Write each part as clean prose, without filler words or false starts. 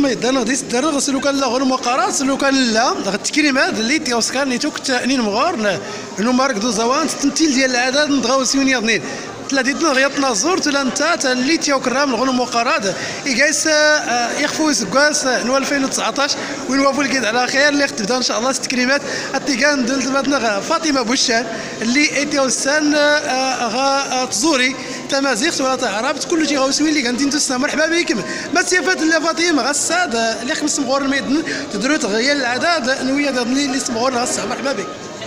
ما يدانا ديس درغ سلو كان لا غير مقارات سلو كان لا التكريمات اللي تيوسكان اللي توك تانين مغار انو مارك دو زوان تنتيل ديال العدد ندغاو سيوني اثنين ثلاثه غيطنا زورت ولا انت اللي تيوكرام الغنو مقارات يجلس يخفو يسكاس نو 2019 ونوافوا الكيد على خير اللي تبدا ان شاء الله التكريمات التيكان دلتنا فاطمه بوشان اللي ايتيوسان غا تزوري تمازيغ ولا تعربت كل شيء غاوسوي اللي كندير دوسنا مرحبا بكم ما سيفات لا فاطمه غساد اللي خمس مغور الميدن تدرو تغير العدد نويه اللي سمغور غسا مرحبا بك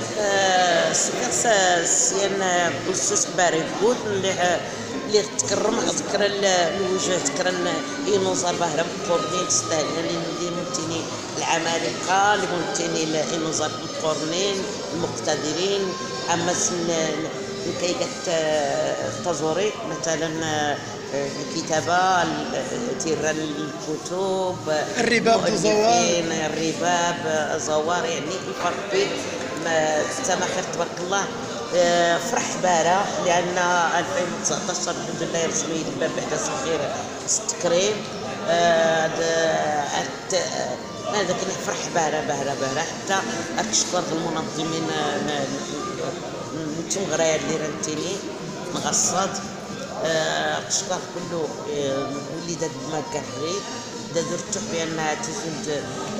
سيان بوسوس باريكوت اللي تكرم ذكر الوجه ذكر ينوزر بهرم قرنين تستاهل اللي ممتني العمالقه اللي ممتني ينوزر القرنين المقتدرين اما كيكات تزوري مثلا الكتابه تيرا الكتب الرباب زوار الرباب زوار يعني الفرق بين ما خير تبارك الله فرح بارا لان 2019 الحمد لله رسمي الباب بعد صغير التكريم هذا كنا فرح بارا حتى كنشكر المنظمين نتوما غرايا اللي رانتيني مغصد كنشكر كله وليدات المكاري درتو بانها تزود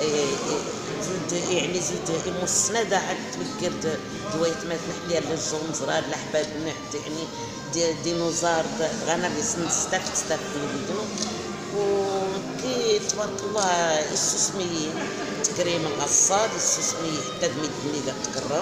يعني زود مسنده حتى تفكرت دويت ما تنحليها للجنزرة الأحباب يعني ديناصور غانا نستفد منو وكي تبارك الله السسمي تكريم القصاد السسمي حتى دمي تكرم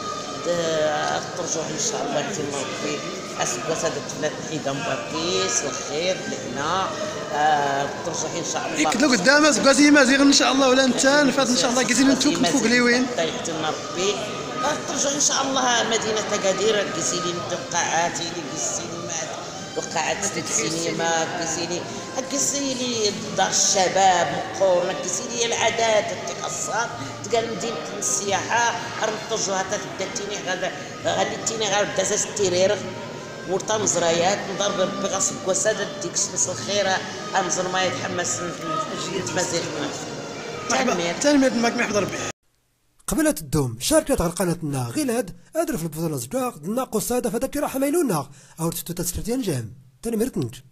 ترجع ان شاء الله كما ربي اسكو هذا ثلاث حيده مباركيس الخير لهنا ترجع ان شاء الله يكدو قدام سكازي مازيغ ان شاء الله ولا انت نفات ان شاء الله كيزيد نتوك فوق ليوين يحتنا ربي ترجع ان شاء الله مدينه اكادير كيزيد القاعات اللي السينمات وقاعات السينما كيزيد دار الشباب مقورنا كيزيد العادات التقصات تقال مدينه السياحه رنترجوها تبدا غادي تيني غير دازاز التيرير ورطا مزرايات نضرب ربي غاصب وسادة ديك الشمس الخيرة أمزر ما يتحمس نتمازيغ تنمية الماك ما يحضر به قبل تدوم شاركت على قناتنا غيلاد أدرف البطولة زجاق دنا قصادة فدك راح ميلونا أو تستو تسكرتين جام تنميرتنج